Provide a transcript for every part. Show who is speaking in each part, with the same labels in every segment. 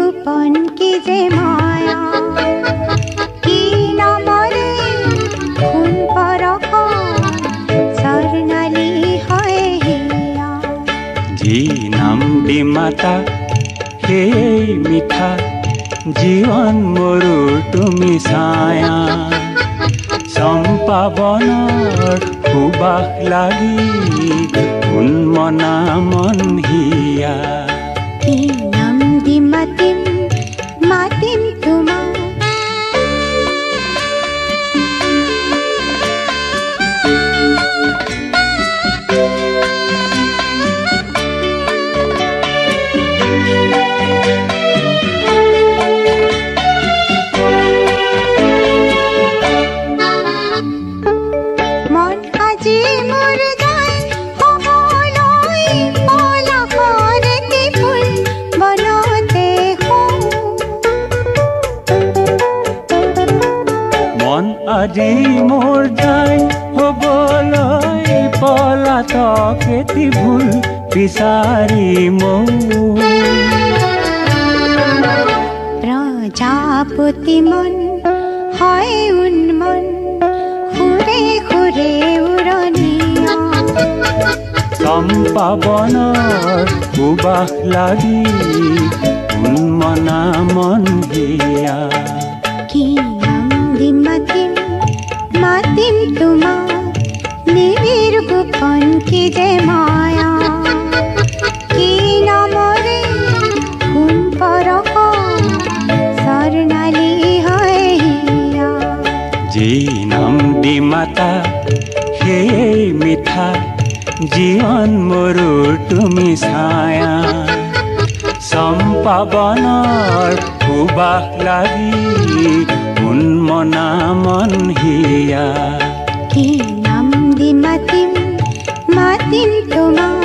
Speaker 1: গোপন কি যে মায়া কি নামরে খুন পরখ স্বর্ণালী হয় হিয়া
Speaker 2: যি নাম দি মাতা সেই মিঠা জীবন মোৰো তুমি ছায়া চম্পা বনৰ সুবাস লাগি উন্মনা মন হিয়া
Speaker 1: কি নাম দি মাতিম মাতিম তোমাক
Speaker 2: আজি মোৰ যাই হ'বলৈ পলাতক এটি ভুল বিচাৰি
Speaker 1: প্ৰজাপতি মন হয় উন্মন সুৰে সুৰে উৰণীয়া
Speaker 2: চম্পা বনৰ সুবাস লাগি উন্মনা মন হিয়া
Speaker 1: কি নাম দি মাতিম মাতিম তোমাক নিবিড় গোপন কি যে মায়া কি নামরে কোন পৰখ স্বৰ্ণালী হয় হিয়া
Speaker 2: যি নাম দি মাতা সেই মিঠা জীবন মোৰো তুমি ছায়া চম্পা বনৰ সুবাস লাগি উন্মনা মন হিয়া
Speaker 1: কি নাম দি মাতিম মাতিম তোমাক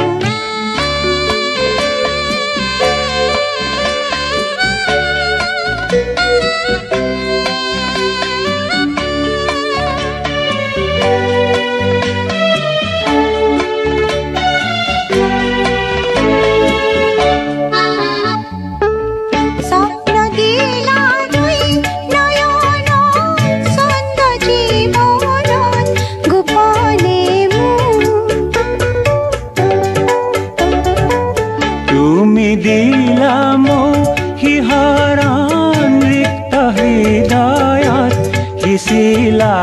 Speaker 2: দিলা মোক সিহৰণ ৰিক্ত হৃদয়ত সিঁচিলা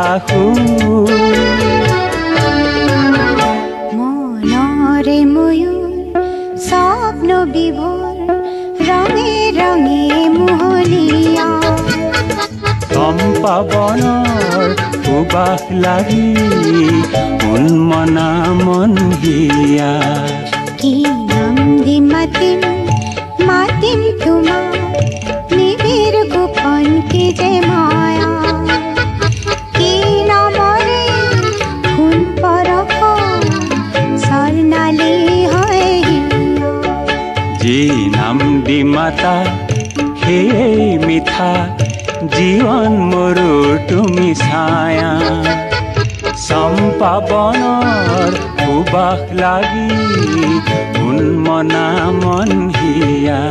Speaker 1: মনৰে ময়ূৰ স্বপ্ন বিভোৰ ৰঙে ৰঙে মোহনীয়া
Speaker 2: চম্পা বনৰ সুবাস লাগি উন্মনা মন হিয়া
Speaker 1: কি নাম দি মাতিম মাতিম তোমাক নিবিড় গোপন কি যে মায়া কি নামরে কোন পৰখ স্বৰ্ণালী হয় হিয়া
Speaker 2: যি নাম দি মাতা সেই মিঠা জীবন মোৰো তুমি ছায়া চম্পা বনৰ সুবাস লাগি উন্মনা মন হিয়া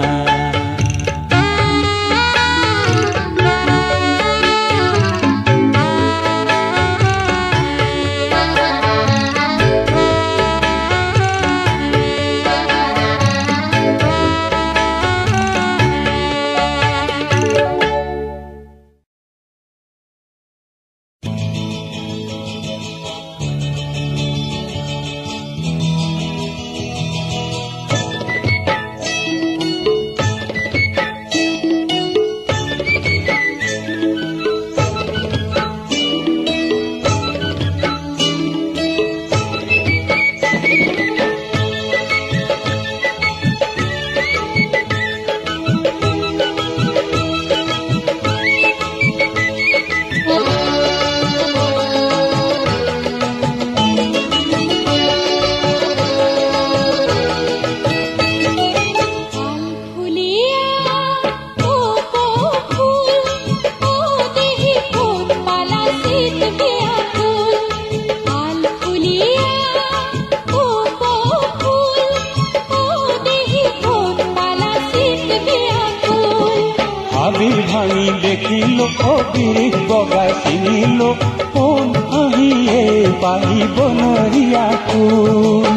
Speaker 2: হাবি ভাঙি দেখিলো অবিৰিত বগাই চিনিলো কোন আহিয়ে পাহিব নৰিয়া ফুল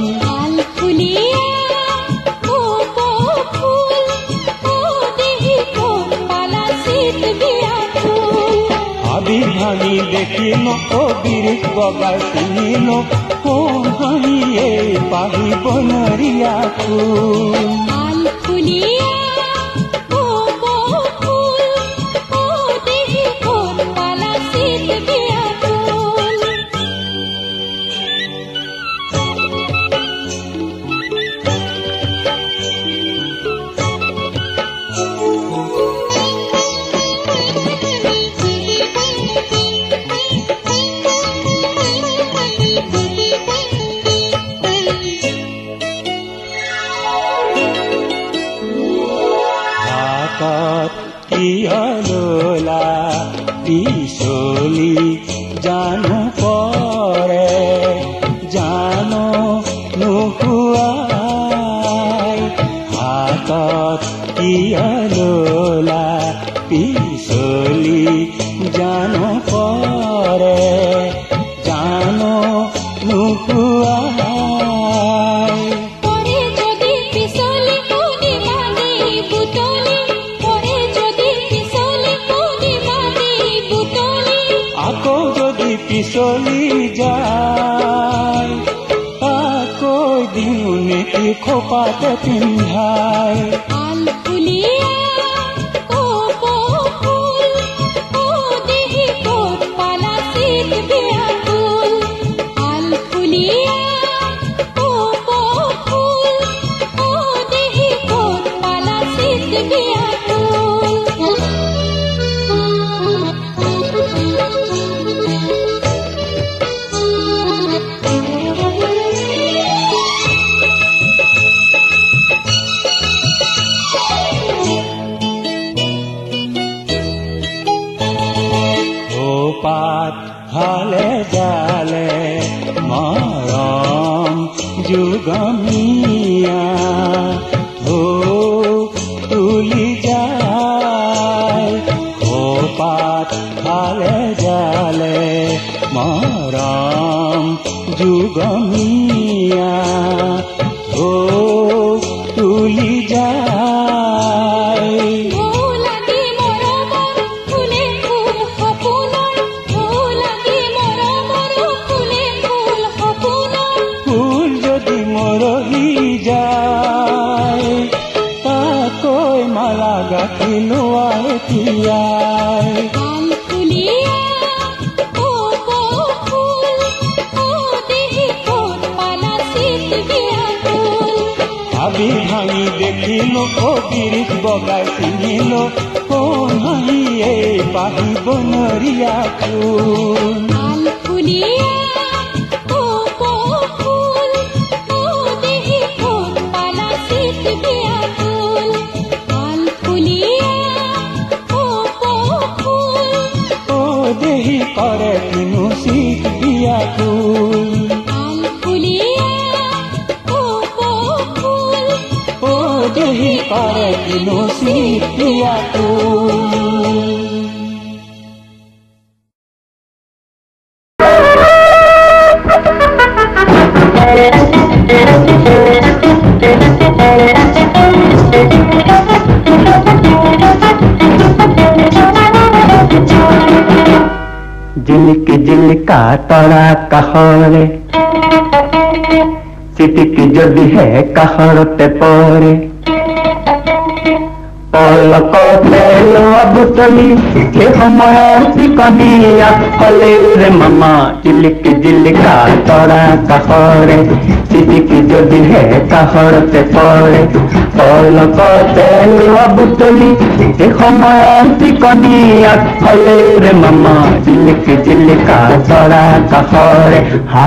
Speaker 2: হাবি ভাঙি দেখিলো অবিৰিত বগাই চিনিলো কোন আহিয়ে পাহিব নৰিয়া ফুল কিয়লোলা পিছলি জানো পৰে জানো নোহোৱাই হাতত কিয়লোলা পিছলি জানো পৰে জানো নোহোৱাই পিছলি যায় আকৌ দিনে খোপাতে পিন্ধাই পাত হালে জালে মৰম যুগমীয়া তুলি যায় পাত হালে জালে মৰম যুগমীয়া তুলি যায় মালা গাঁঠি লোৱাই তিয়াই হাবি ভাঙি দেখিলো অবিৰিত বগাই চিনিলো কোন হাঁহিয়ে পাহিব নৰিয়া ফুল দেহি কৰে কিনো চিত বিয়া ফুল দেহি কৰে কিনো চিত বিয়া ফুল
Speaker 3: झिलिक झिलिका तरा कहरे चिटिक जदि है कहरते परे पलक तेलो बुतली के समय कनिया हले रे मामा झिलिक झिलिका तरा कहरे चिटिक जदि है कहरते परे पलक तेलो बुतली के समय कनिया हले रे मामा झिलिक झिलिका तरा कहरे हा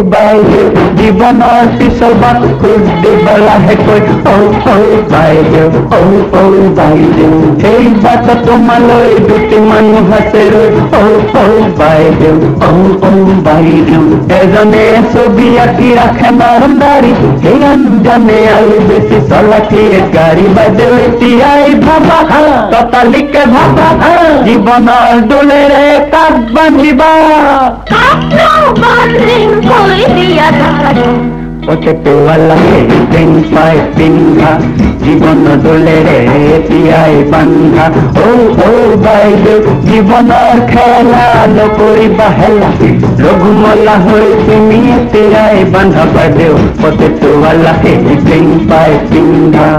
Speaker 3: বাইদেউ জীৱনৰ পিছৰবাৰ খোজ দিবলাহে কৈ বাইদেউ বাইদেউ এই বাট তোমালৈ দুটি মানুহ আছে ৰৈ বাইদেউ বাইদেউ এজনে ছবি আঁকি ৰাখে মাৰদাৰী সেই আনজনে আৰু বেছি চলাকিয়ে গাড়ী বাইদেউ এতিয়াই ভাবা ততালিকে ভাবা জীৱনৰ দোলেৰে কাক বান্ধিবা পটেটোৱালাকে পেন পাই পিন্ধা জীৱন দোলেৰে এতিয়াই বান্ধা বাইদেউ জীৱনৰ খেলা নকৰিবা হেলা ৰঘুমলা হৈ তুমি এতিয়াই বান্ধা বাইদেউ পটেটোৱালাকে পেন পাই পিন্ধা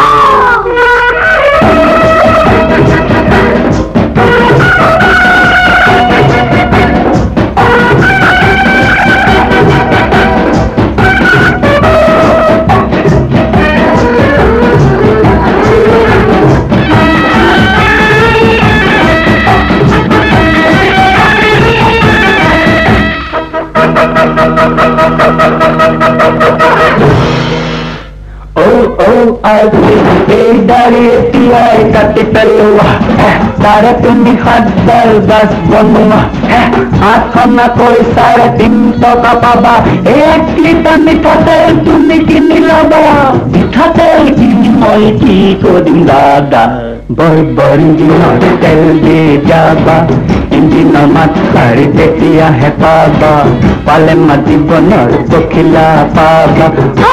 Speaker 3: এই দাড়ি এতিয়াই কাটি পেলোৱা তাৰে তুমি 7 বাছ বনোৱা 8খনকৈ 3.5 টকা পাবা 1 লিটাৰ মিঠাতেল তুমি কিনি ল'বা মিঠাতেল কিনি মই কি কৰিম দাদা বৰ ইঞ্জিনৰ তেল দি যাবা ইঞ্জিনৰ মাত খাৰি তেতিয়াহে পাবা পালে জীৱনৰ পখিলা পাবা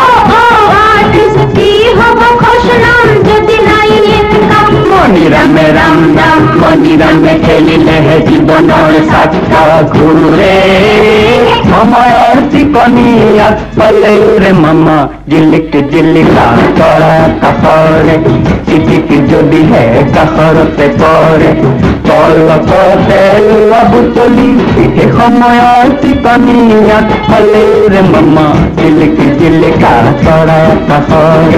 Speaker 3: মণিৰামে ৰাম ৰাম মণিৰামে খেলিলেহে জীৱনৰ চাকা ঘূৰে সময়ৰ টিকনি আগফালে মামা জিলিক জিলিকা তৰা কাষৰে চিটিকি যদিহে কাষৰতে পৰে তলতে লোৱা বুটলি সেই সময়ৰ টিকনি আগফালে মামা জিলিক জিলিকা তৰা কাষৰে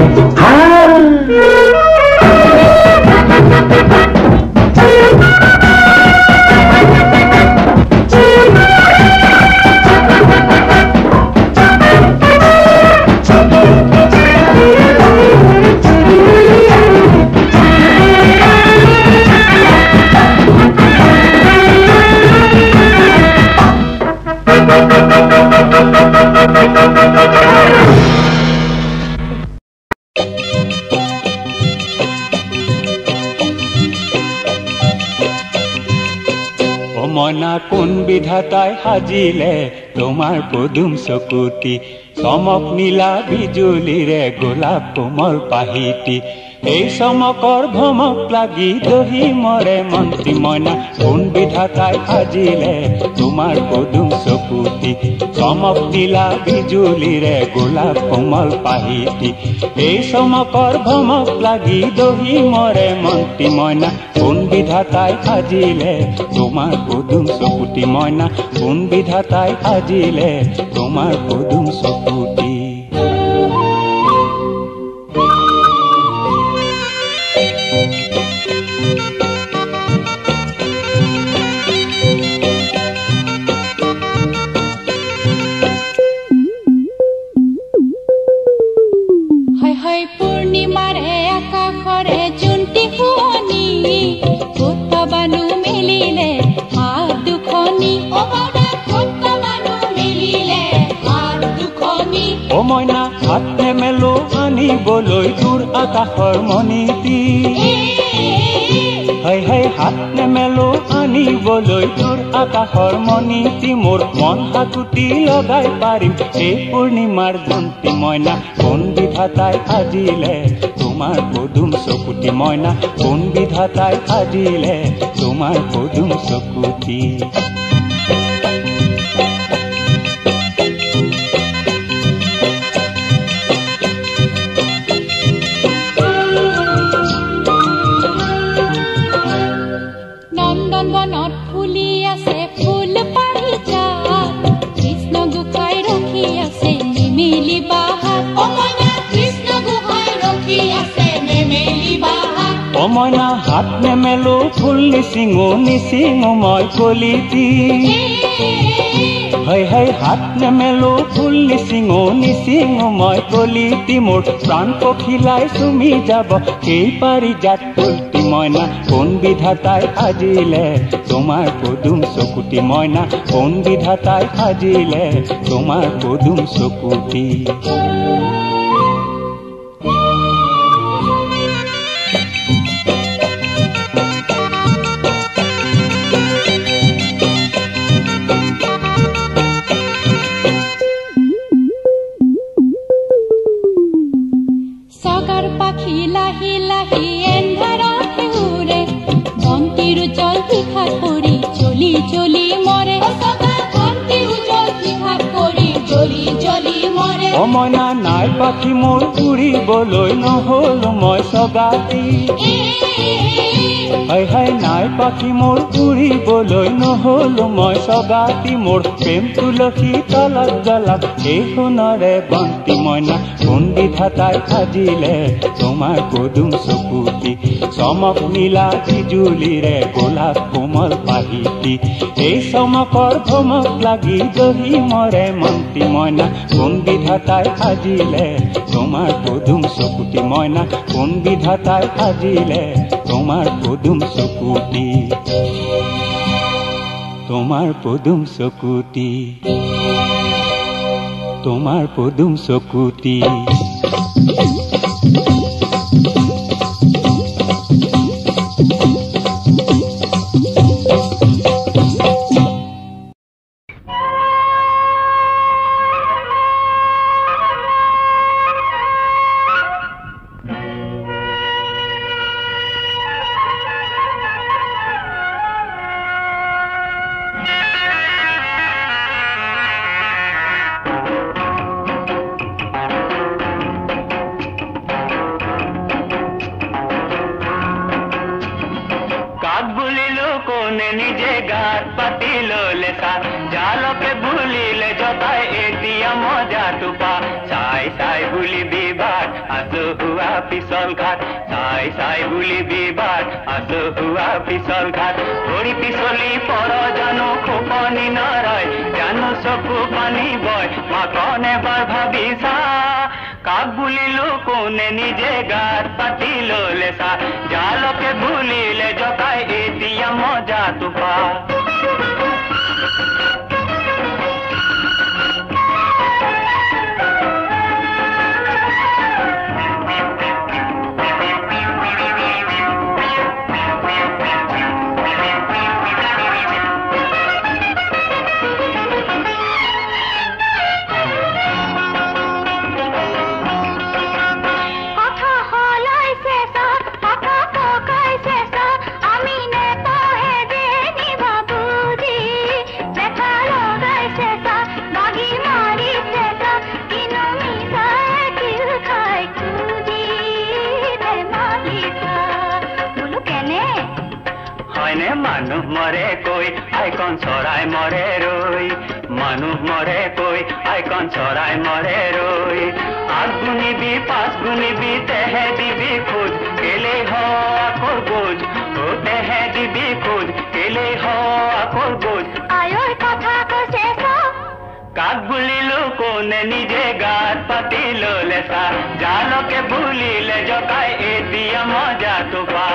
Speaker 3: মনা কোন বিধাতাই সাজিলে তোমাৰ পদুম চকুতি চমক নীলা বিজুলীৰে গোলাপ কোমল পাহিতি এই চমকৰ ভমক লাগি দহি মৰে মন্ত্ৰী মইনা কোন বিধাতাই সাজিলে তোমাৰ পদুম চকুতি চমক নীলা বিজুলীৰে গোলাপ কোমল পাহিতি এই চমকৰ ভমক লাগি দহি মৰে মন্ত্ৰী মইনা কোন বিধাতাই সাজিলে তোমাৰ পদুম চকুতি মইনা কোন বিধাতাই সাজিলে তোমাৰ পদুম চকুতি মইনা হাত নেমেলো আনিবলৈ দূৰ আকাশৰ মণিটি হাত নেমেলো আনিবলৈ দূৰ আকাশৰ মণিটি মোৰ মন হাতুটি লগাই পাৰিম এই পূৰ্ণিমাৰ জন্তি মইনা কোন বিধাতাই সাজিলে তোমাৰ পদুম চকুতি মইনা কোন বিধাতাই সাজিলে তোমাৰ পদুম চকুতি মইনা হাত নেমেলো ফুল নিচিঙো মই কলিতি হয় হয় হাত নেমেলো ফুল নিচিঙো মই কলিতি মোৰ প্ৰাণ পখিলাই চুমি যাব সেই পাৰি জাত ফুলটি মইনা কোন বিধাতাই সাজিলে তোমাৰ পদুম চকুটি মইনা কোন বিধাতাই সাজিলে তোমাৰ পদুম চকুটি মইনা নাই পাখি মোৰ উৰিবলৈ নহ'ল মই সগাতি হয় হয় নাই পাখি মোৰ উৰিবলৈ নহ'ল মই সগাতি মোৰ প্ৰেম তুলসী তলত জ্বলাক এই সোণৰে বন্তি মইনা কোন বিধাতাই সাজিলে তোমাৰ পদুম চকুটি চমক নীলা বিজুলিৰে গোলাপ কোমল পাহিতি এই চমকৰ ধমক লাগি দহি মৰে মন্তি মইনা কোন বিধাতাই সাজিলে তোমাৰ পদুম চকুটি মইনা কোন বিধাতাই সাজিলে তোমাৰ পদুম চকুটি তোমাৰ পদুম চকুটি তোমাৰ পদুম চকুটি নিজে গাত পাতি ললে জালকে ভুলিলে জতাই এতিয়া মজা টোপা চাই চাই বুলি বিবাদ আছো হুৱা পিছল ঘাট চাই চাই বুলি বিবাদ আছো হুৱা পিছল ঘাট ভৰি পিছলি পৰ জানো খোপনি নৰয় জানো চকু পানী বয় মাকন এবাৰ ভাবিছা কাক বুলিলো কোনে নিজে গাত পাতি ললে জালকে ভুলিলে জতাই এতিয়া মজা টোপা মানুহ মৰে কৈ আইকন চৰাই মৰে ৰৈ মানুহ মৰে কৈ আইকন চৰাই মৰে ৰৈ আগ গুণিবি পাঁচ গুণিবি তেহে দিবি খোজ কেলে হ আকল গোজ ও তেহে দিবি খোজ কেলে হ আকল গোজ আয়ৰ কথা কৈছে কাক বুলিলো কোনে নিজে গাত পাতি ললে জালকে ভুলিলে জকাই এতিয়া মজা টোপা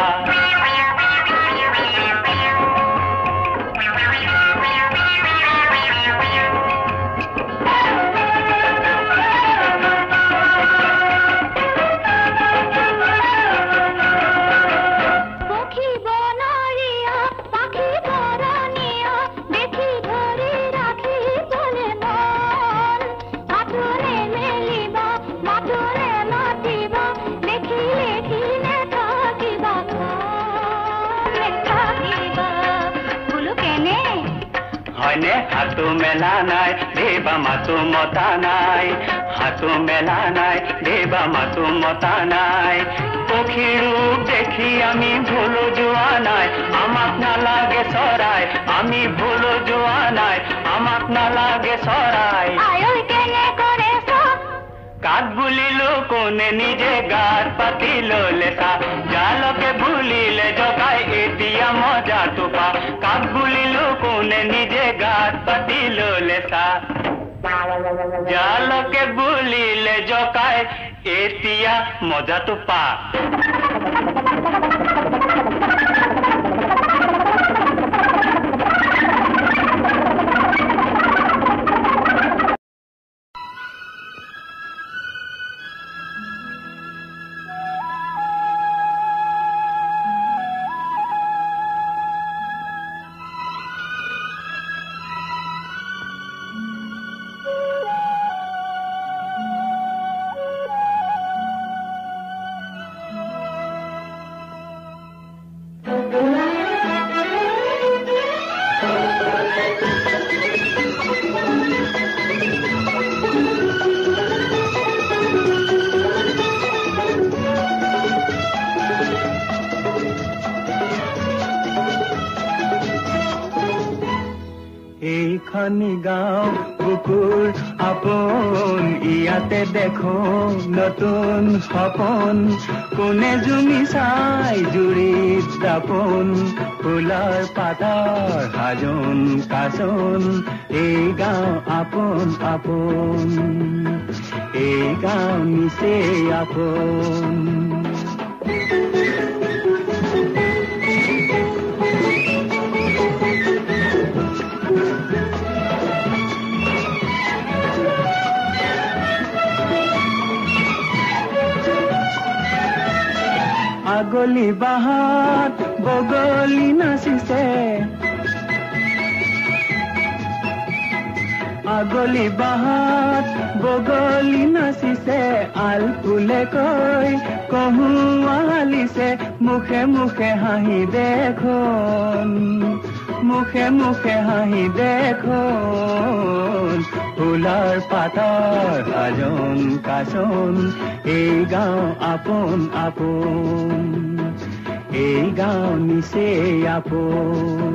Speaker 3: হাতু মেলা নাই দেবা মাতু মতা নাই হাতু মেলা নাই দেবা মাতু মতা নাই পক্ষী ৰূপ দেখি আমি ভুল যোৱা নাই আমাক নালাগে চৰাই আমি ভুল যোৱা নাই আমাক নালাগে চৰাই কাক বুলিলো কোনে নিজে গাত পাতি ললে জালকে ভুলিলে জকাই এতিয়া মজা টোপা কাক বুলিলো কোনে নিজে গাত পাতি ললে জালকে বুলিলে জকাই এতিয়া মজাটো পা
Speaker 2: এইখানি গাঁও বুকুৰ আপোন ইয়াতে দেখো নতুন সপোন কোনে জুমি চাই জুৰিত দাপোন ফুলৰ পাতৰ সাজোন কাচোন এই গাঁও আপোন আপোন এই গাঁও নিচেই আপোন আগলি বাহাত বগলি নাচিছে আগলি বাহাত বগলি নাচিছে আল ফুলে কৈ কহুৱা হালিছে মুখে মুখে হাঁহি দেখোন মুখে মুখে হাঁহি দেখোন ফুলৰ পাতৰ সাজোন কাচোন এই গাঁও আপোন আপোন এই গাঁও নিচেই আপোন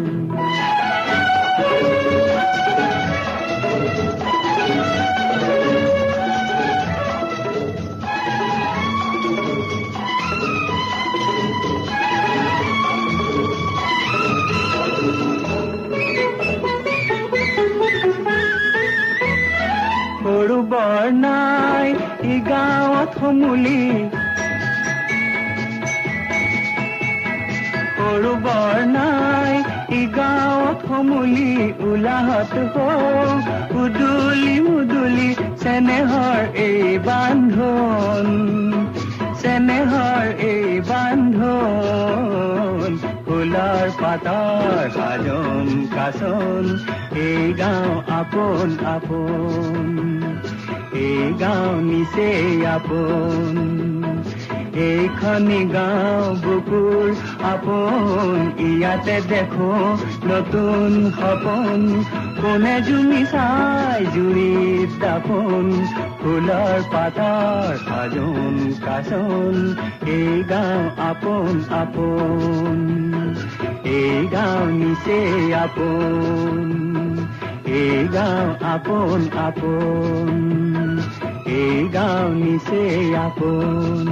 Speaker 2: সৰু বৰ নাই ই গাঁৱত সমূলি সৰু বৰ নাই ই গাঁৱত সমূলি উলাহত উদুলি মুদুলি চেনেহৰ এই বান্ধোন চেনেহৰ এই বান্ধোন ফুলৰ পাতৰ সাজোন কাচোন এই গাঁও আপোন আপোন এই গাঁও নিচেই আপোন এইখনি গাঁও বুকুৰ আপোন ইয়াতে দেখো নতুন সপোন কোনে জুমি চাই জুৰিত দাপোন ফুলৰ পাতৰ সাজোন কাচোন এই গাঁও আপোন আপোন এই গাঁও নিচেই আপোন এই গাঁও আপোন আপোন এই গাঁও নিচেই আপোন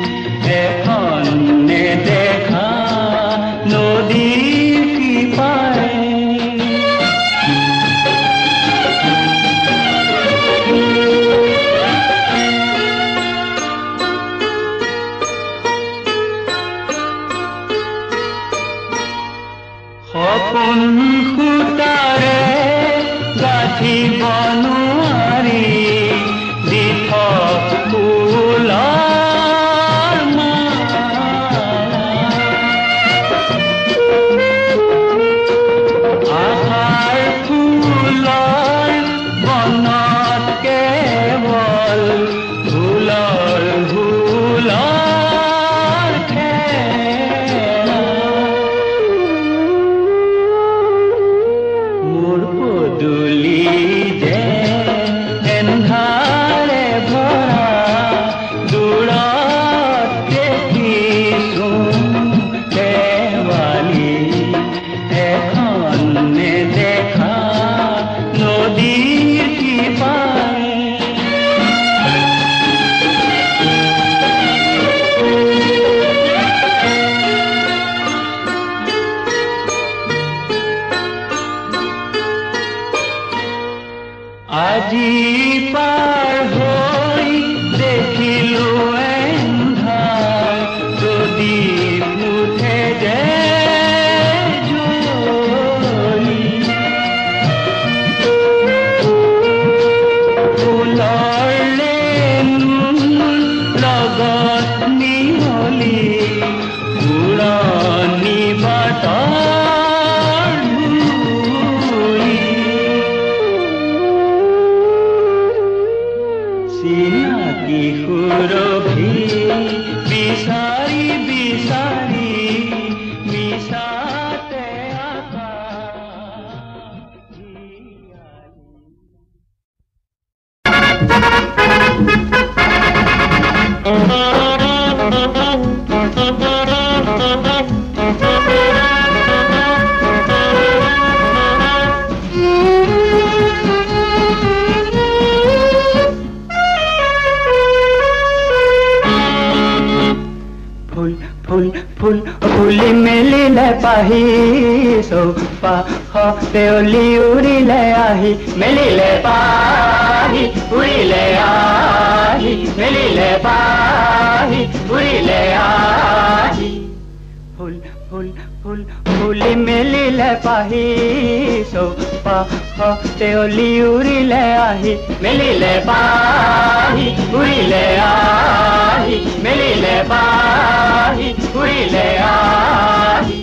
Speaker 3: নদীৰ সিপাৰে ফুল ফুল ফুল ফুলি মেলিলে পাহি চৌপাশতে অলি উৰিলে আহি মেলিলে পাহি উৰিলে আহি মেলিলে পাহি উৰিলে আহি ফুল ফুল ফুল ফুলি মেলিলে পাহি চৌপাশতে অলি উৰিলে আহি মেলিলে পাহি উৰিলে আহি মেলিলে পাহি উৰিলে আহি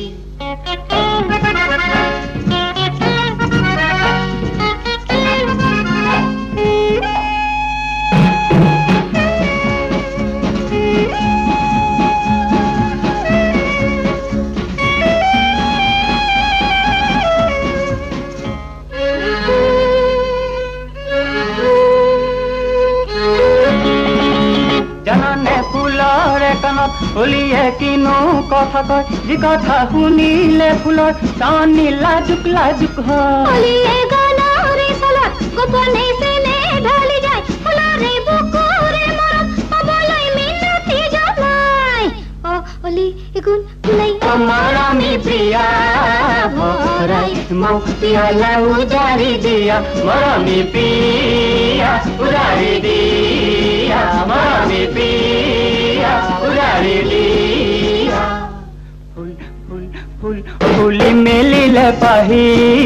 Speaker 3: অলিয়ে কিনো কথা কয় যি কথা শুনিলে ফুলৰ টানি লাজুক লাজুক হয়
Speaker 1: অলিয়ে গানৰে চলত গোপনে চেনে ঢালি যায় ফুলৰে বুকুৰে মৰম পাবলৈ মিনতি জনাই অ অলি এগুণ ফুলাই
Speaker 3: মৰমী প্ৰিয়া ভৰাই মোক পিয়ালা উজাৰি দিয়া মৰমী প্ৰিয়া উজাৰি দিয়া মৰমী প্ৰিয়া উজাৰি দিয়া ফুল ফুল ফুল ফুলি মেলিলে পাহি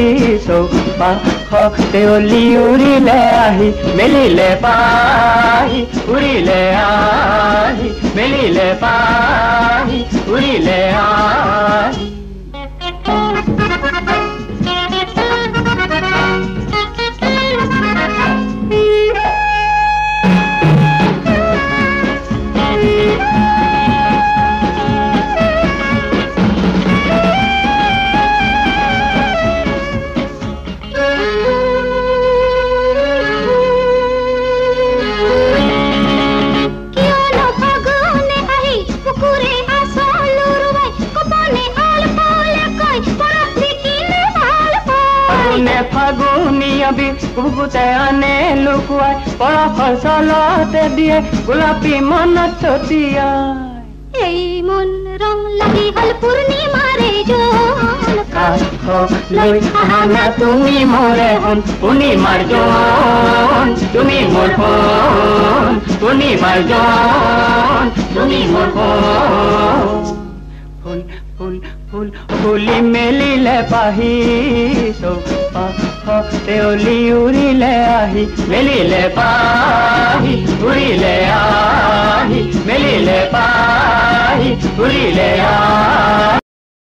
Speaker 3: চৌপাশতে অলি উৰিলে আহি মেলিলে পাহি উৰিলে আহি মেলিলে পাহি উৰিলে আহি বুকুতে আনে লুকুৱাই পৰশৰ চলতে দিয়ে গোলাপী মনত ছটিয়াই
Speaker 1: এই মন ৰং লাগি হল পূৰ্ণিমাৰে জোন
Speaker 3: কাষলৈ আহা না তুমি মৰে সোণ পূৰ্ণিমাৰ জোন তুমি মোৰ সোণ পূৰ্ণিমাৰ জোন তুমি মোৰ সোণ ফুল ফুল ফুল ফুলি মেলিলে পাহি চৌপাশতে অলি উৰিলে আহি মেলিলে পাহি উৰিলে আহি মেলিলে পাহি উৰিলে আহি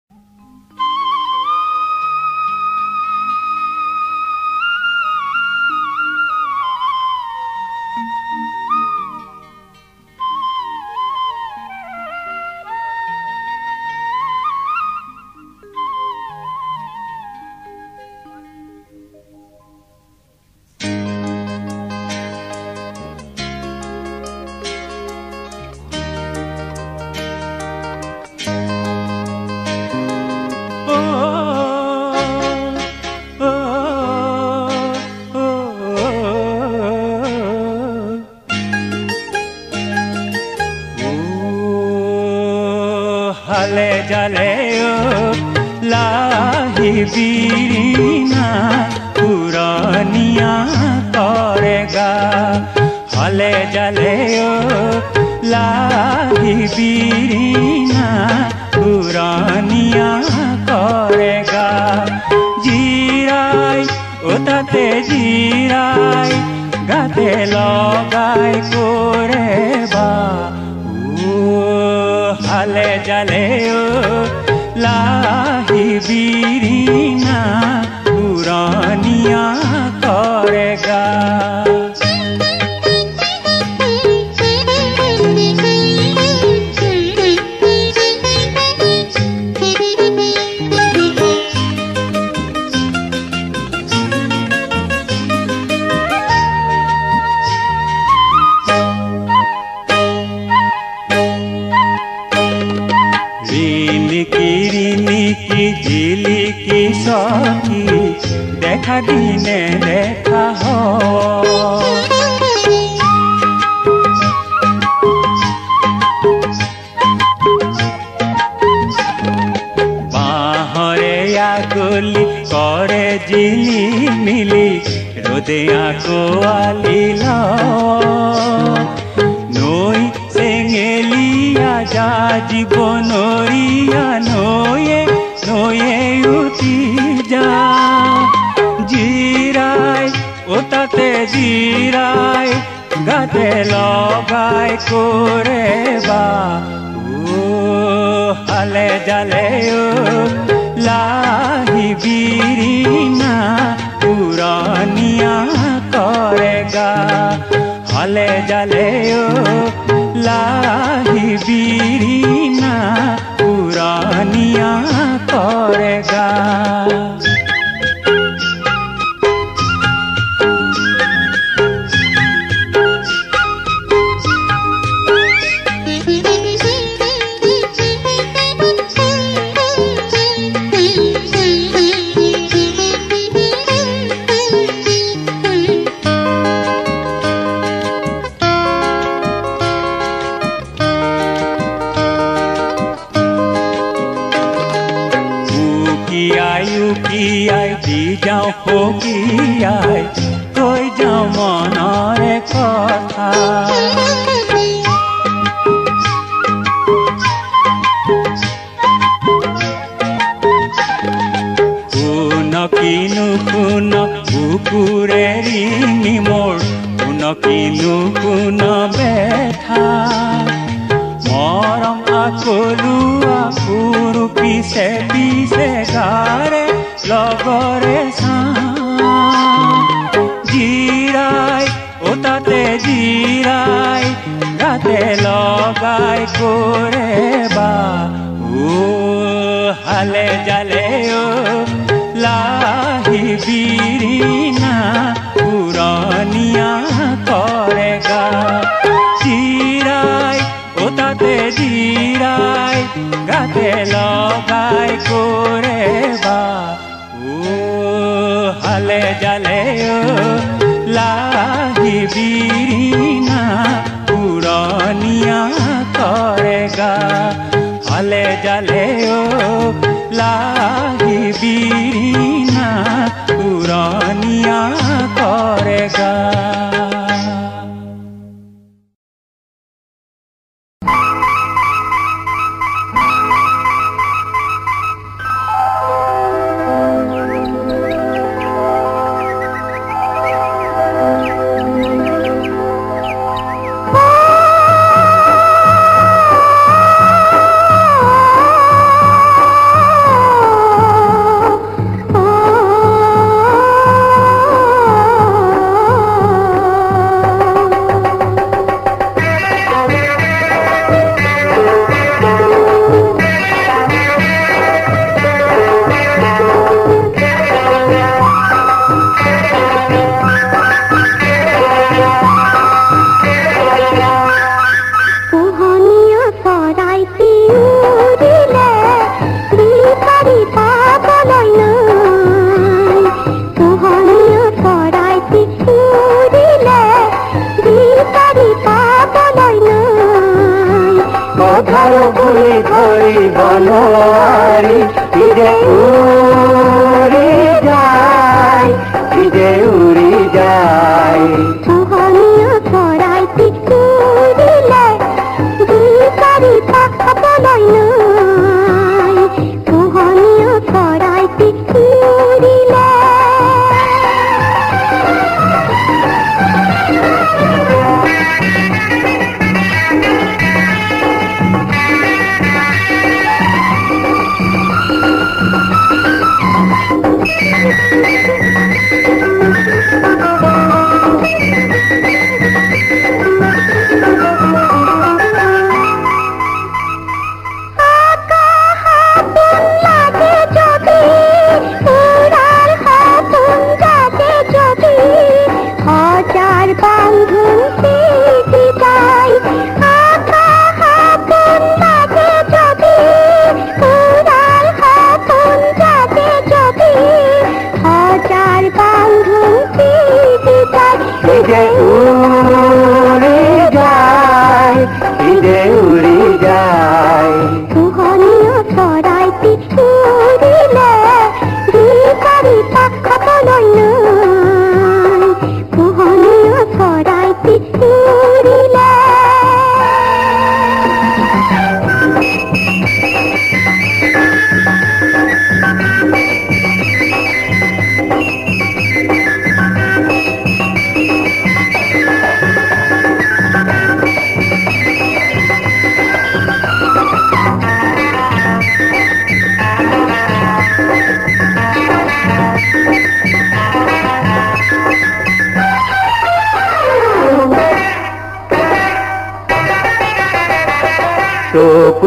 Speaker 3: হালে জালে লাহি বিৰিনা পুৰণিয়া কৰেগা হালে জালে লাহি বিৰিনা পুৰণিয়া কৰেগা জিৰাই ওটাতে জিৰাই গাতে লগাই কৰেবা হালে জালে লাহি বিৰিনা পুৰণিয়া কৰেগা ঝিলিকি সখী দেখা দিনে দেখা জিলিমিলি রোদে আকোৱালিল নৈ চেঙেলীয়া যা জীৱনৰীয়া নৈয়ে নৈয়ে উঠি যা জিৰাই ওটাতে জিৰাই গাতে লগাই কৰে বা হালে জালে লাহি বিৰিনা পুৰণিয়া কৰেগা হালে জালে লাহি বিৰিনা পুৰণিয়া কৰেগা উকিয়াই দি যাওঁ সকিয়াই কৈ যাওঁ মনৰে কথা শুন কিনো শুন বুকুৰে ৰিঙি মোৰ শুন কিনো শুন বেঠা মৰম আকলুৱা পুৰু পিছে পিছে গাৰে লগৰে জিৰাই ওটাতে জিৰাই গাতে লগাই কৰে বা হালে জালে লাহি বিৰিনা পুৰণিয়া কৰেগা জিৰাই ওটাতে জিৰাই গাতে লগাই কৰে বা হালে জালে লাহি বিৰিনা পুৰণিয়া কৰেগা হালে জালে লাহি বিৰিনা পুৰণিয়া কৰেগা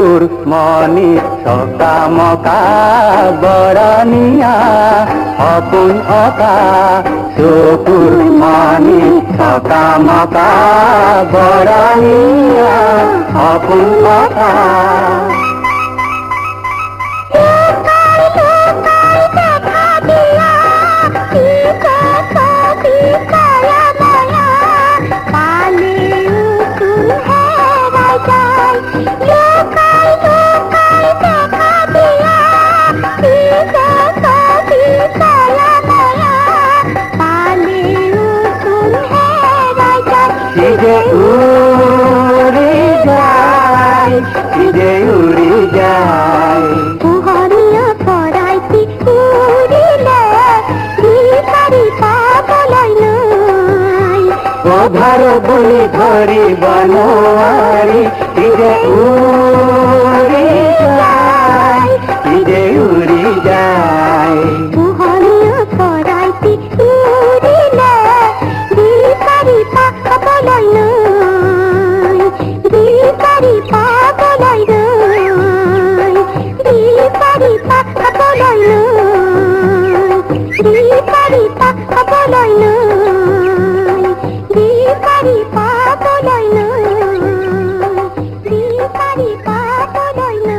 Speaker 3: চকুৰ মণি চকামকা বৰণীয়া সপোন অকা চকুৰ মণি চকামকা বৰণীয়া সপোন অকা ভারো বলি ধরিব নোৱাৰি ইজে উৰি যায় ইজে উৰি যায় পোহনীয়া চৰাইটি উৰিলে বিচাৰি পাবলৈ নাই বিচাৰি পাবলৈ নাই বিচাৰি পাবলৈ নাই বিচাৰি পাবলৈ নাই Bari paboloi na Bari paboloi na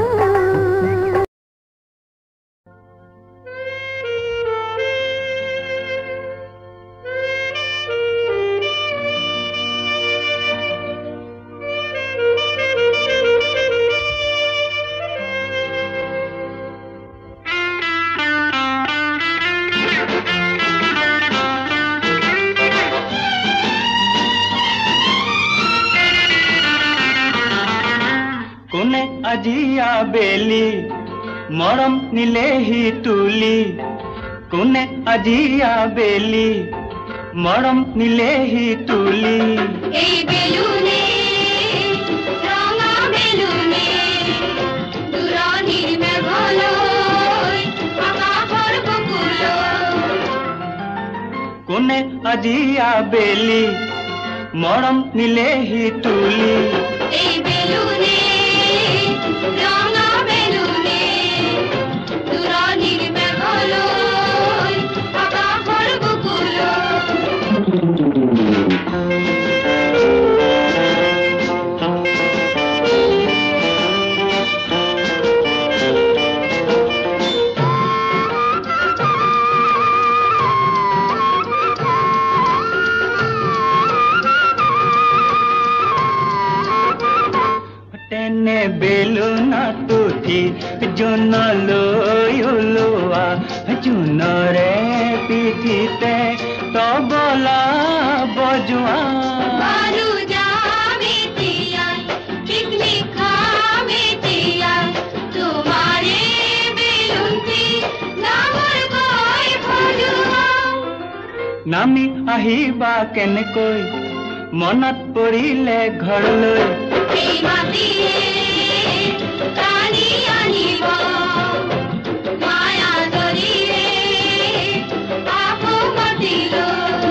Speaker 3: আজিয়া বেলি মৰম নিলেহি তুলি কোনে আজিয়া বেলি মৰম নিলেহি তুলি এই বেলুনে ৰঙা বেলুনে দুৰণিৰ মেঘলৈ আকাশৰ বুকুলৈ কোনে আজিয়া বেলি মৰম নিলেহি তুলি এই বেলুনে বেলুনা তুঠি জোনলৈ ওলোৱা জোনৰে পিঠিতে তবলা বজোৱা বাৰু যাম এতিয়া পিকনিক খাম এতিয়া তোমাৰে বেলুনটি নামৰ গৈ বজোৱা নামি আহিবা কেনেকৈ মনত পৰিলে ঘৰলৈ এই মাটিয়ে টানি আনিব মায়া ধৰিলে আকৌ মাতিলৈ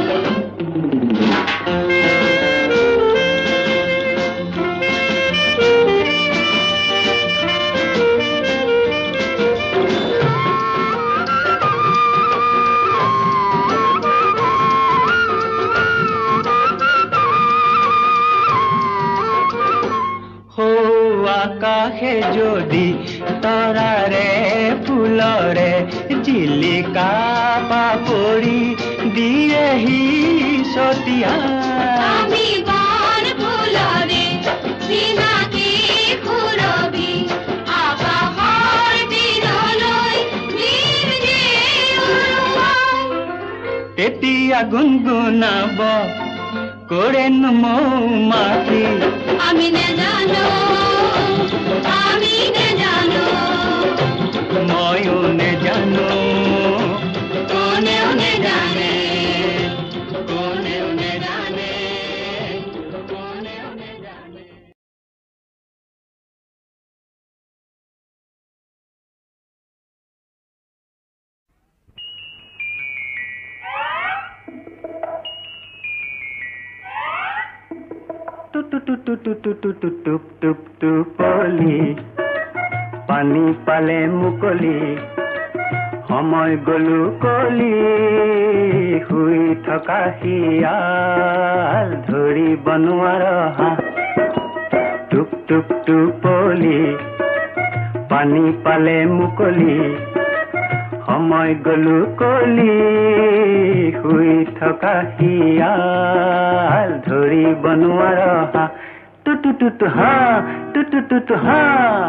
Speaker 3: আকাশে যদি তৰাৰে ফুলৰে জিলিকা পাপৰি দিয়েহি ছটিয়া আমি বান ফুলৰে চিনাকি খুৰবি আকাশৰ দিনলৈ নিম যে উৰুৱাই তেতিয়া গুণগুণাব কৰেনো মৌমাখি আমি নেজানো আমি নেজানো ময়ো নেজানো কোনেও নেজানে কোনেও নেজানে কোনেও নেজানে টুপ টুপ টুপ টুপ টুপ টুপ টুপ টুপ টুপ টুপলি
Speaker 4: পানী পালে মুকলি সময় গলু কলি শুই থকা শিয়াল ধৰিব নোৱাৰা হাঁহ টুক টুক টোপলি পানী পালে মুকলি সময় গলু কলি শুই থকা শিয়াল ধৰিব নোৱাৰা হাঁহ টুটু টুটু হাঁহ টুটু টুটু হাঁহ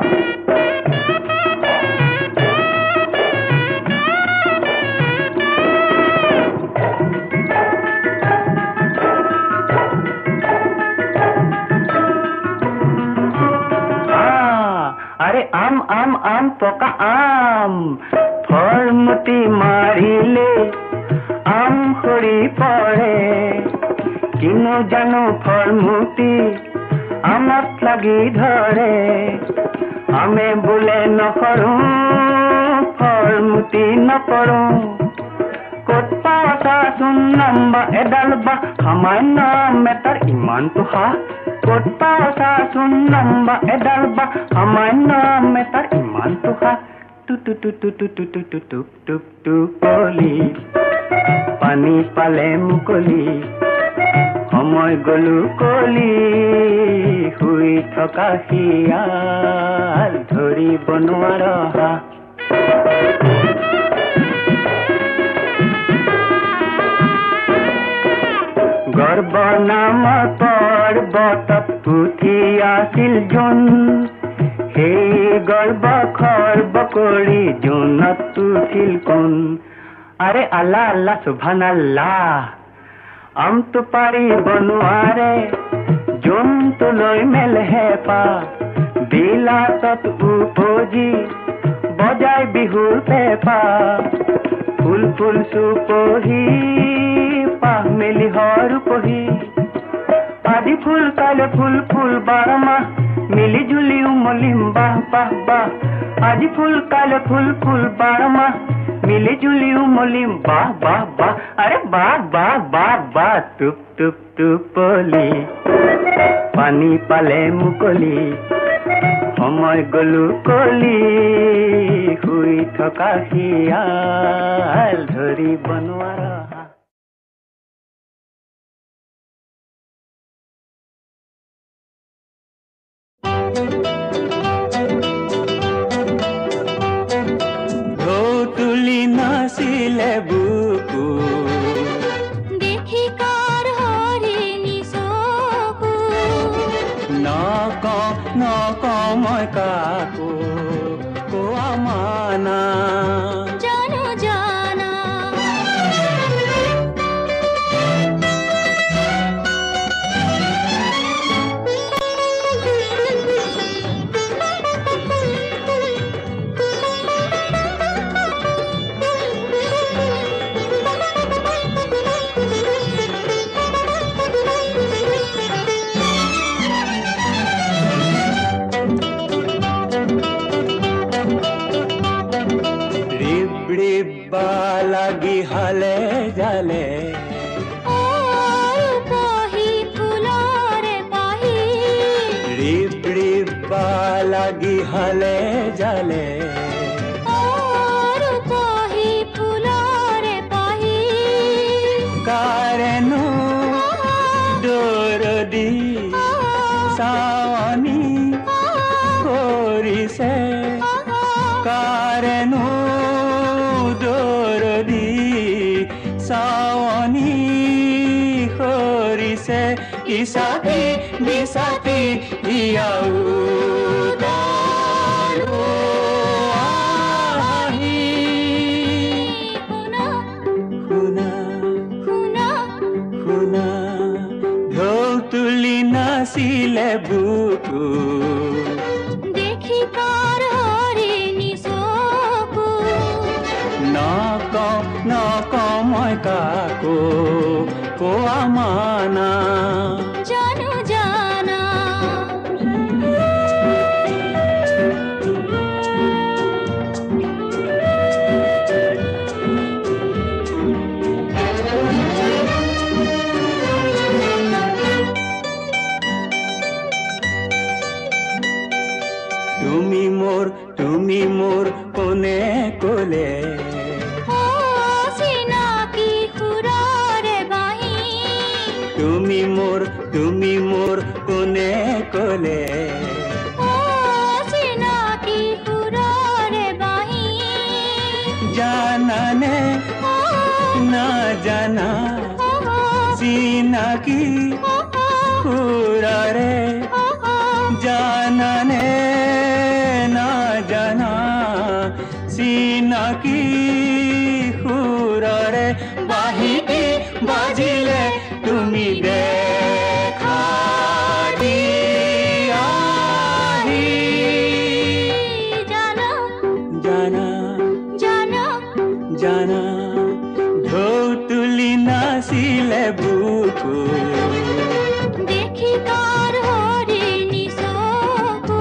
Speaker 4: अरे आम आम आम पका आम फरमुती मारिले आम खड़ी पड़े किनु जानु फरमुती आमत लगी धरे आमे बोले न करूं फरमुती न पड़ूं कोट पासा सुन नंबा एडलबा हमार नाम में तर ईमान तो हा कोट पासा सुन नंबा एडलबा हमार नाम में तर ईमान तो हा टू टू टू टू टू टू टू टू टू टू टू कोली पानी पाले मुकली সময় গলু কলি শুই থকা শিয়াল ধৰিব নোৱাৰা হাঁহ গৰ্ব নামৰ পৰ্বতত উঠি আছিল জোন সেই গৰ্ব খৰ্ব কৰি জোনত উঠিল কোন আৰে আল্লাহ আল্লাহ সুবহানাল্লাহ আম তো পাৰিব নোৱাৰে জন্তু লৈ মেলহে পা বিলাতত উপজি বজাই বিহুৰ পেপা ফুল ফুল চুপহি পাহ মেলি হৰ পহি আজি ফুল কালে ফুল ফুল বাৰমাহ মিলি জুলি উমলিম বাহ বাহ বাহ আজি ফুল কালে ফুল ফুল বাৰমাহ मिली जुली उमलिम बाह बाह बाह अरे बाह बाह बाह बाह टुप टुप टुपली पानी पाले मुकली সময় গলু কলি শুই থকা শিয়াল ধৰিব নোৱাৰা নাচিলে বুকু
Speaker 1: দেখি কাৰ হৰিণী চকু
Speaker 4: নক মই কাকো কোৱা মানা
Speaker 1: জানো জানা
Speaker 4: লাগি হালে জালে
Speaker 1: পাহি ফুলৰে পাহি
Speaker 4: ৰিপ ৰিপ লাগি হালে জালে
Speaker 1: পাহি ফুলৰে পাহি
Speaker 4: কাৰেনো দৰদি চাৱনি কৰিছে কাৰেনো সাৱনি কৰিছে ইসাথী বিসাথী ইয়াও দাৰো আহি শুনা শুনা শুনা শুনা ঢৌ তুলি নাচিলে বুকু
Speaker 1: দেখি কাৰ হৰিণী চকু
Speaker 4: নক মই কাকো কোৱা মানা
Speaker 1: জানো জানা
Speaker 4: তুমি
Speaker 3: মোৰ কোনে ক'লে
Speaker 1: চিনাকি সুৰৰে বাঁহী
Speaker 3: তুমি মোৰ কোনে ক'লে
Speaker 1: চিনাকি সুৰৰে বাঁহী
Speaker 3: জানানে না জানা চিনাকি সুৰৰে জানানে না জানা চিনাকি সুৰৰে বাঁহীটি বাজিলে তুমি দেখা দিয়াহি
Speaker 1: জানা
Speaker 3: জানা
Speaker 1: জানা
Speaker 3: জানা ঢৌ তুলি নাচিলে বুকু
Speaker 1: দেখি কাৰ হৰিণী চকু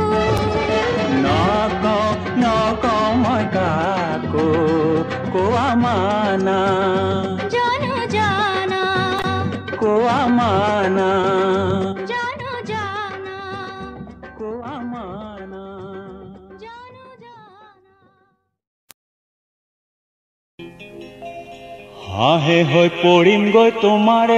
Speaker 3: নকওঁ মই কাকো কোৱা মানা
Speaker 1: জানো জানা
Speaker 3: কোৱা মানা
Speaker 1: জানো জানা
Speaker 3: কোৱা মানা
Speaker 1: জানো জানা
Speaker 3: হাঁহে হৈ পৰিমগৈ তোমাৰে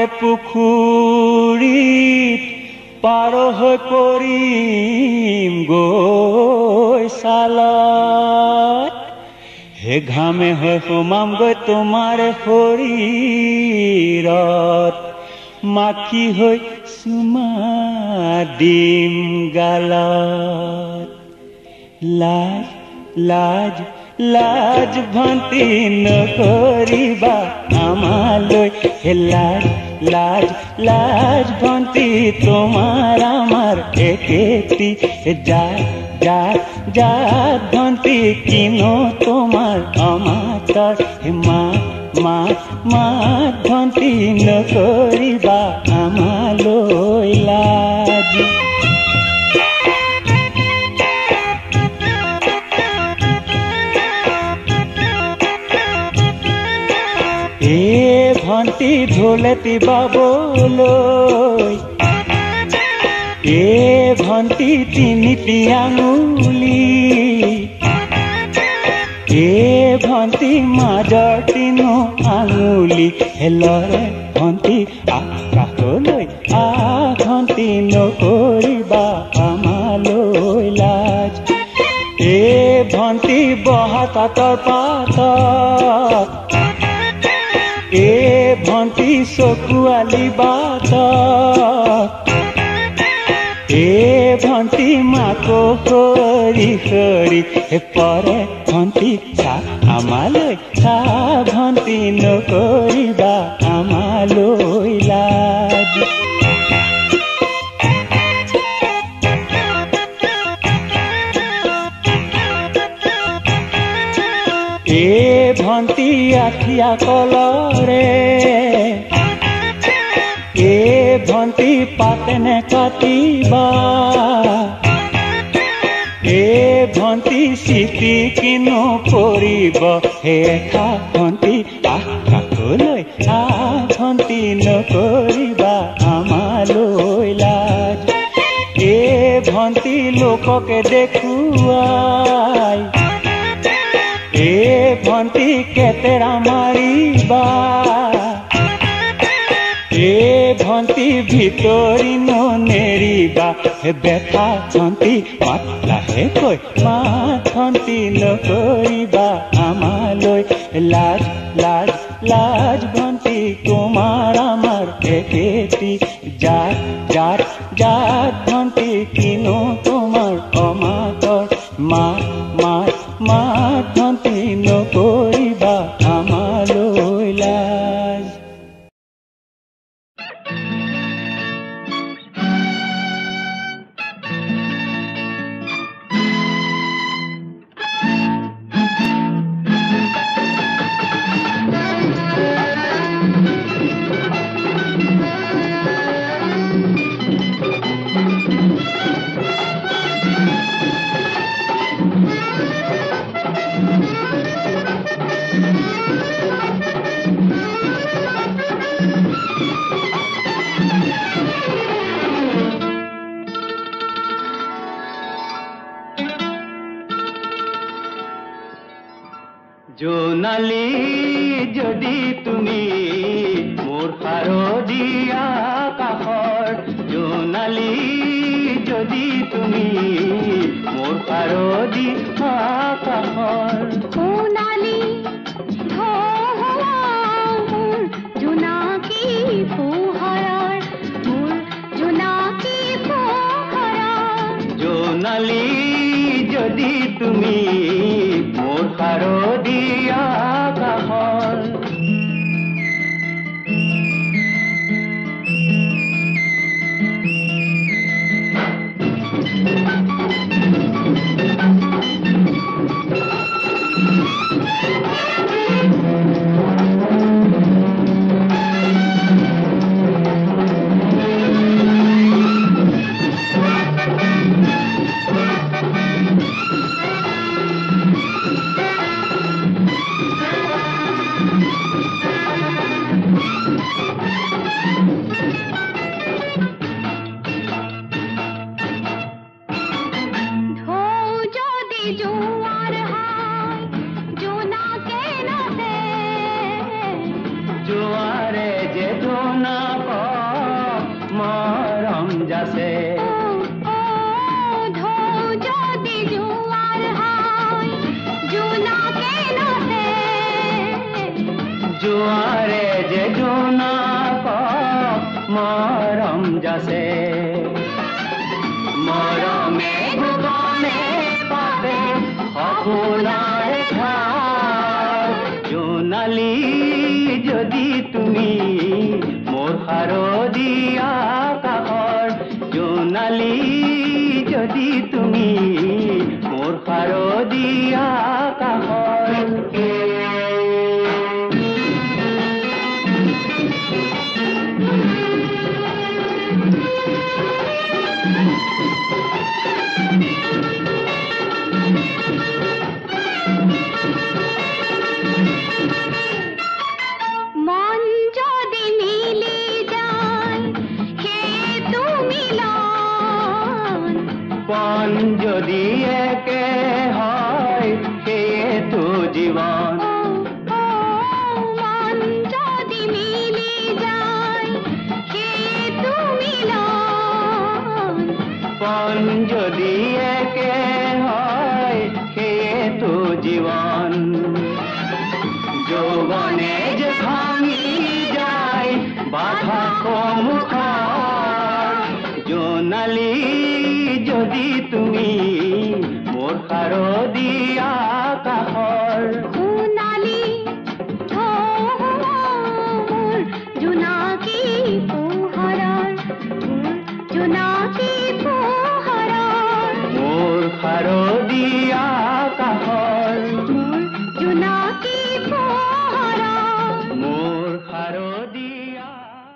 Speaker 3: পুখুৰীত পাৰ হৈ পৰিম গৈ চালত হে ঘামে হৈ সোমামগৈ তোমাৰে শৰীৰত মাখি হৈ চুমা দিম গালত লাজ লাজ লাজ ভন্তি নকৰিবা আমালৈ হে লাজ লাজ লাজ ভন্তি তোমাৰ আমাৰ একেটি জাত জাত জাত ভন্তি কিনো তোমাৰ অমাতৰ হে মাত মাত মাত ভন্তি নকৰিবা আমালৈ লাজ ভন্তি ঢোলেটি বাবলৈ ভন্তি তিনিটি আঙুলি ভন্তি মাজৰ তিনো আঙুলি হেলৰে ভন্তি আকাশলৈ ভন্তি নকৰিবা আমালৈ লাজ ভন্তি বহা তাঁতৰ পাতত ভন্তি চকুৱালি বাত ভন্তি মাকো সৰি সৰি পৰে ভন্তি চা আমালৈ চা ভন্তি নকৰিবা আমালৈ লাজ ভন্তি আঠিয়া কলৰে ভন্তি পাতেনে কাটিবা ভন্তি চিটি কিনো পৰিব হে ভন্তি আকাশলৈ ভন্তি নকৰিবা আমালৈ লাজ ভন্তি লোককে দেখুৱাই ভন্তি কেতেৰা মাৰিবা ভন্তি ভিতৰি নেৰিবা হে বেটা ভন্তি মাত লাহেকৈ মাত ভন্তি নকৰিবা আমালৈ লাজ লাজ লাজ ভন্তি তোমাৰ আমাৰ একেটি জাত জাত জাত ভন্তি কিনো তোমাৰ অমাতৰ মাত মাত মাত ভন্তি নকৰিবা আমালৈ লাজ জোনালী যদি তুমি মোৰ শাৰদীয়া কাষৰ জোনালী যদি তুমি মোৰ শাৰদীয়া কাষৰ
Speaker 1: সোণালী মোৰ জোনাকী পোহৰৰ মোৰ জোনাকী পোহৰৰ
Speaker 3: জোনালী যদি তুমি মোৰ শাৰদীয়া কাষৰ জোৱাৰে যে জোনাক মৰম যাছে মৰমে ভুৱনে পাতে সপোনৰ ধাৰ জোনালী যদি তুমি মোৰ শাৰদীয়া কাষৰ জোনালী যদি তুমি মোৰ শাৰদীয়া কাষৰ পণ যদি একে হয় সেইটো জীৱন
Speaker 1: মন যদি মিলি যায় সেইটো মিলন
Speaker 3: পণ যদি একে হয় সেইটো জীৱন যৌৱনে যে ভাঙি যায় বাধা সন্মুখৰ জোনালী যদি তুমি মোৰ শাৰদীয়া কাষৰ
Speaker 1: সোণালী মোৰ জোনাকী পোহৰৰ জোনাকী পোহৰৰ
Speaker 3: মোৰ শাৰদীয়া কাষৰ
Speaker 1: মোৰ জোনাকী পোহৰৰ
Speaker 3: মোৰ শাৰদীয়া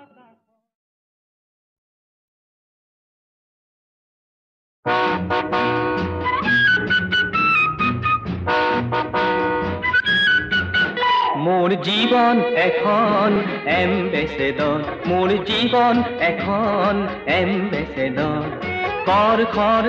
Speaker 3: মোৰ জীৱন এখন এম্বেচেডৰ মোৰ জীৱন এখন এম্বেচেডৰ কৰ খৰ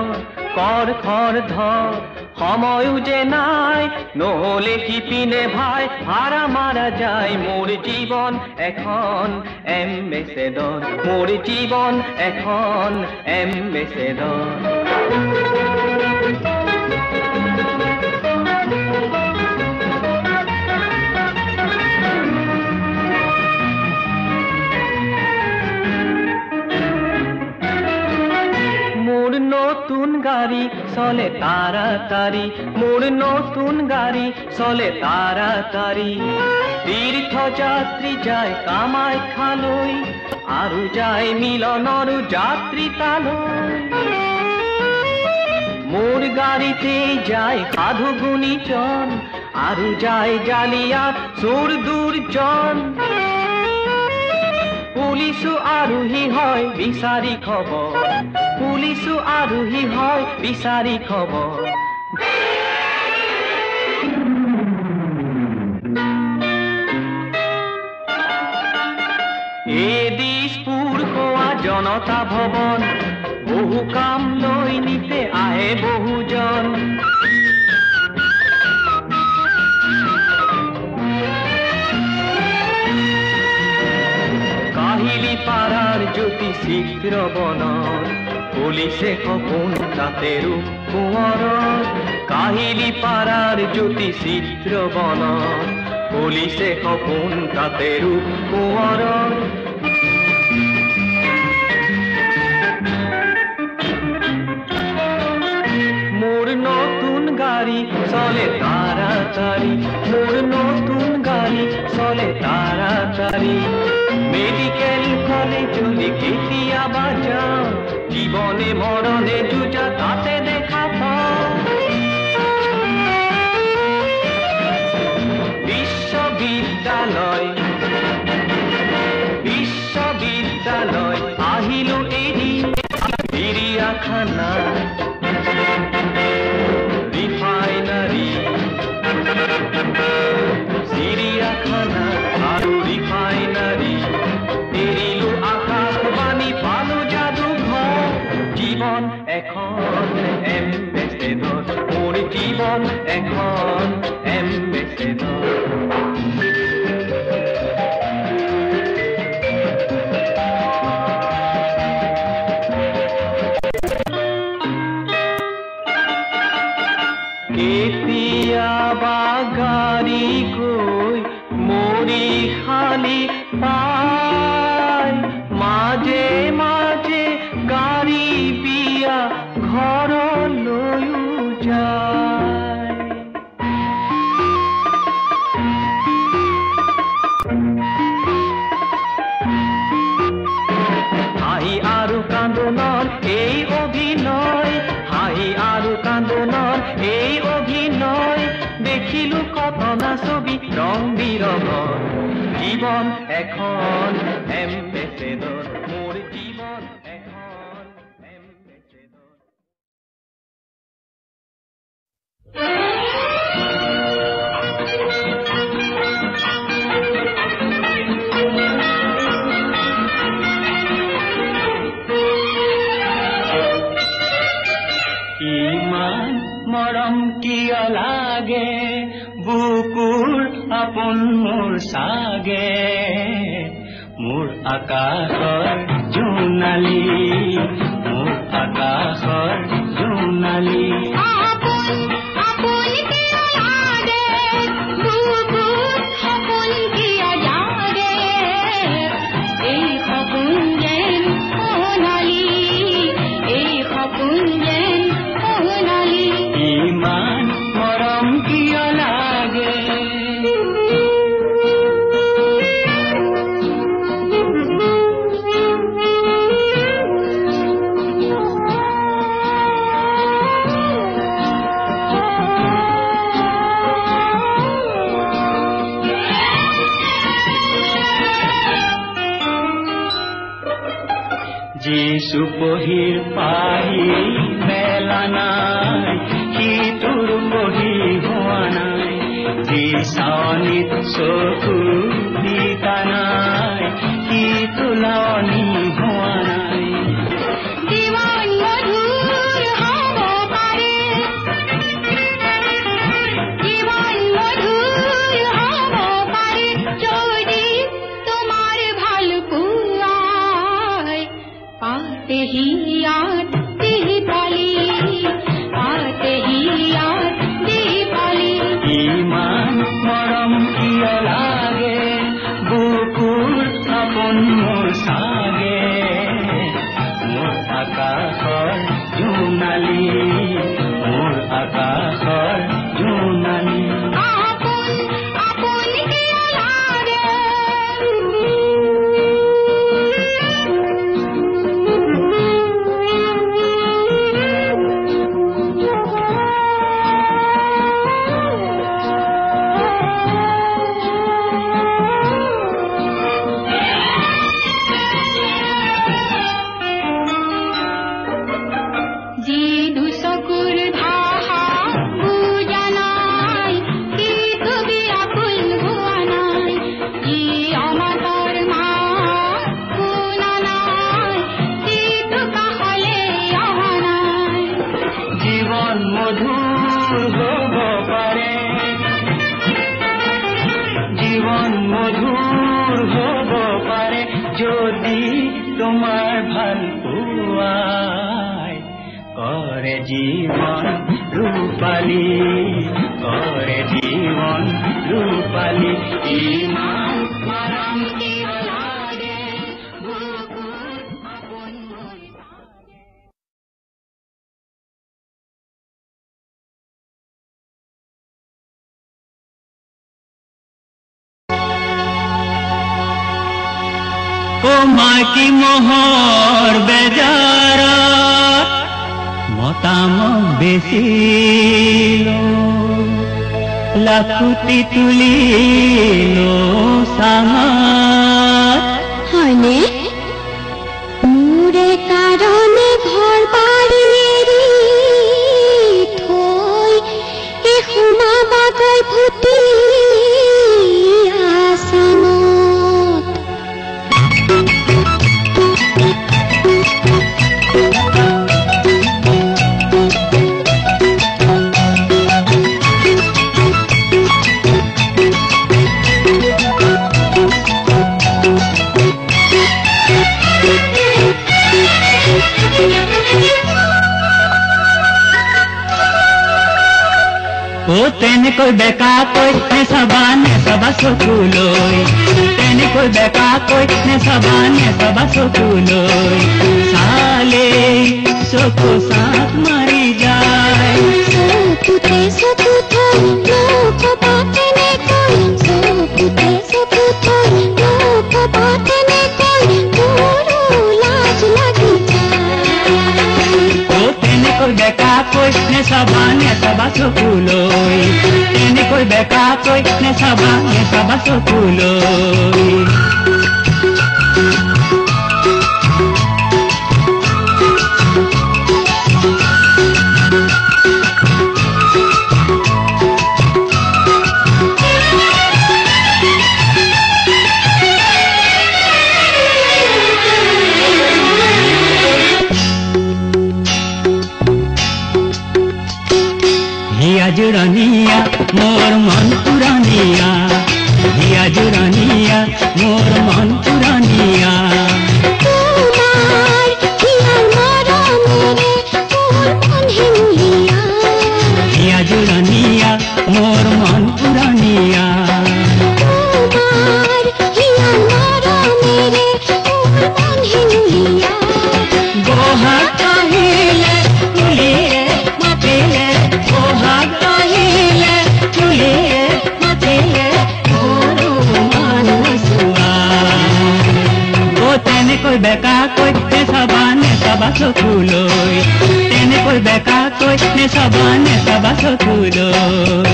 Speaker 3: ধৰ সময়ও যে নাই নহলে সিপিনে ভাই ভাড়া মারা যায় মোৰ জীবন এখন এম্বেচেডৰ মোৰ জীবন এখন এম্বেচেডৰ মোর নতুন গাড়ি চলে তাড়াতাড়ি মোর নতুন গাড়ি চলে তাড়াতাড়ি তীর্থযাত্রী যায় কামাখ্যালৈ আৰু যায় মিলনৰ যাত্ৰী তালৈ মোর গাড়িতে যায় সাধু গুণীজন আৰু যায় জালিয়াত চোৰ দুৰ্জন পুলিচো আৰোহী হয় বিচাৰি খবৰ পুলিচো আৰোহী হয় বিচাৰি খবৰ এই দিশপুৰ খোৱা জনতা ভৱন বহু কাম লৈ নিতে আহে বহুজন
Speaker 5: চিত্ৰ বনত পুলিচে সপোন তাতে ৰূপ কোঁৱৰত কাহিলী পাৰাৰ জ্যোতি চিত্ৰ বনত পুলিচে সপোন তাতে ৰূপ কোঁৱৰত মোর নতুন গাড়ি চলে তাড়াতাড়ি মোর নতুন গাড়ি চলে তাড়াতাড়ি মেডিকেল কলেজলে কেতিয়াবা যাওঁ জীবনে মরণে যুঁজা তাতে দেখা পাওঁ বিশ্ববিদ্যালয় বিশ্ববিদ্যালয় আহিলো এৰি চিৰিয়াখানা রিফাইনারি চিড়িয়াখানা আৰু রিফাইনারি এৰিলো আকাশবাণী পালো যাদুঘৰ জীবন এখন এম্বেচেডৰ মোৰ জীবন এখন এম্বেচেডৰ কেতিয়াবা গাড়ী গৈ মৰি খালি পায় মাজে মাজে গাড়ী বিয়া ঘৰলৈও যায় হাঁহি আৰু কান্দোনৰ এই অভিনয় হাঁহি আৰু কান্দোনৰ এই অভিনয় দেখিলো কতনা ছবি ৰং বিৰঙৰ জীবন এখন এম্বেচেডৰ মোৰ জীবন এখন এম্বেচেডৰ
Speaker 3: ইমান মৰম কিয় লাগে বুকুৰ আপোন মোৰ চাগে মোৰ আকাশৰ জোনালী মোৰ আকাশৰ জোনালী ইমান মৰম কিয় লাগে যিছু পহিৰ পাহি মেলা নাই সিটোৰ পহি হোৱা নাই যি চাৱনিত চকু দিতা নাই সিটো লাৱনি হোৱা নাই
Speaker 1: জীবন মধুর হব পারে জীবন মধুর হব পারে যদি তোমার ভালো পুরায় পাতে হিয়াত দীপালি পাতে হিয়াত দীপালি
Speaker 3: ইমান মৰম কিয় লাগে জীবন রূপালী, করে জীবন রূপালী। ইমান মৰম কিয় লাগে বুকুৰ আপোন মই। ও মাইকী মোহৰ বেজাৰত মতামত বেচিলো, লাখুটি তুলিলো চাঙত।
Speaker 1: হয়নে? মোৰে কাৰণে ঘৰ বাৰী এৰি থৈ সোমাবাগৈ ভূতি আছামত।
Speaker 3: ও তেনেকৈ বেকাকৈ নেচাবা চকুলৈ, তেনেকৈ বেকাকৈ নেচাবা চকুলৈ, চালে চকু চাত মাৰি যায়।
Speaker 1: চকুতে চকু থৈ নকবা তেনেকৈ, চকুতে চকু থৈ নকবা তেনেকৈ, মোৰো লাজ লাগি যায়।
Speaker 3: ও তেনেকৈ বেকাকৈ নেচাবা চকুলৈ, তেনেকৈ বেকাকৈ নেচাবা চকুলৈ। হিয়া জোৰানিয়া মোৰ মন পুৰানিয়া, হিয়া জোৰানিয়া মোৰ মন পুৰানিয়া।
Speaker 1: তোমাৰ হিয়াৰ মৰমেৰে মোৰ মন হেঙুলীয়া,
Speaker 3: হিয়া জোৰানিয়া মোৰ মন পুৰানিয়া।
Speaker 1: তোমাৰ হিয়াৰ মৰমেৰে মোৰ মন হেঙুলীয়া।
Speaker 3: বহাগ আহিলে কুলিয়ে মাতিলে, বহাগ আহিলে কুলিয়ে মাতিলে, মোৰো মান চোৱা। ও তেনেকৈ বেকাকৈ নেচাবা চকুলৈ, তেনেকৈ বেকাকৈ নেচাবা চকুলৈ।